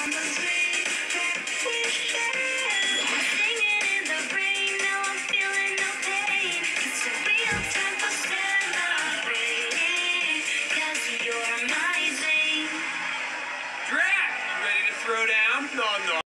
Drac, you ready to throw down? No, I'm not.